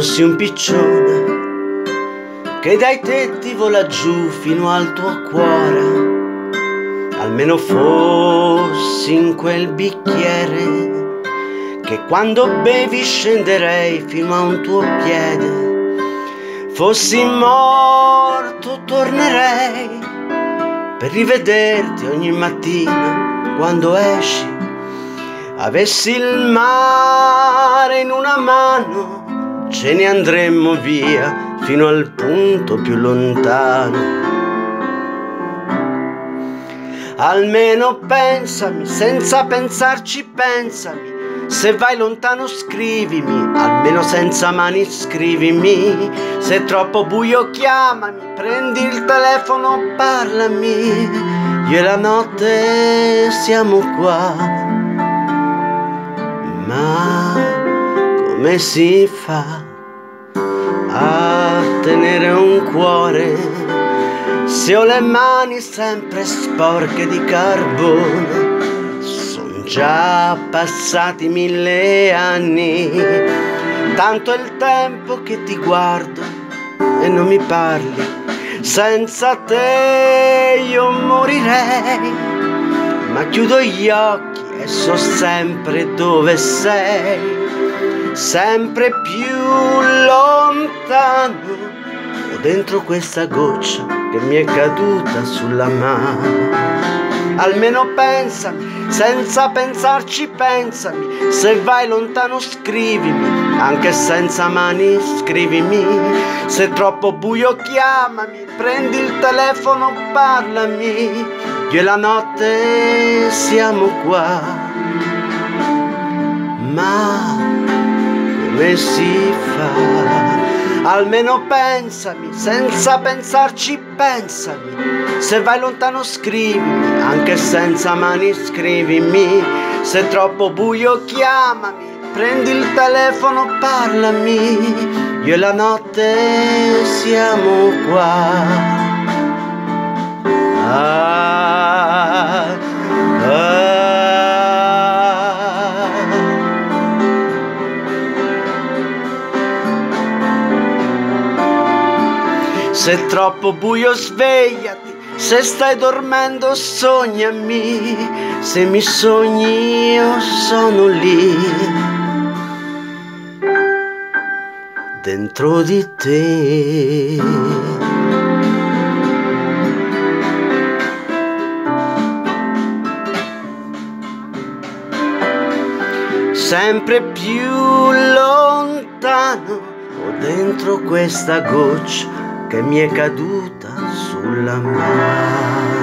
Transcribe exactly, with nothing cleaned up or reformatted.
fossi un piccione che dai tetti vola giù fino al tuo cuore, almeno fossi in quel bicchiere che quando bevi scenderei fino a un tuo piede. Fossi morto tornerei per rivederti ogni mattina quando esci. Avessi il mare in una mano, ce ne andremmo via fino al punto più lontano. Almeno pensami, senza pensarci pensami, se vai lontano scrivimi, almeno senza mani scrivimi. Se è troppo buio chiamami, prendi il telefono, parlami. Io e la notte siamo qua. Ma come si fa a tenere un cuore se ho le mani sempre sporche di carbone? Son già passati mille anni, tanto è il tempo che ti guardo e non mi parli. Senza te io morirei, ma chiudo gli occhi e so sempre dove sei, sempre più lontano, o dentro questa goccia che mi è caduta sulla mano. Almeno pensami, senza pensarci pensami, se vai lontano scrivimi, anche senza mani scrivimi. Se è troppo buio chiamami, prendi il telefono, parlami. Io e la notte siamo qua. Ma come si fa? Almeno pensami, senza pensarci pensami, se vai lontano scrivimi, anche senza mani scrivimi. Se è troppo buio chiamami, prendi il telefono, parlami. Io e la notte siamo qua. Ah, ah. Se è troppo buio svegliati, se stai dormendo sognami, se mi sogni io sono lì, dentro di te. Sempre più lontano, o dentro questa goccia che mi è caduta sulla mano.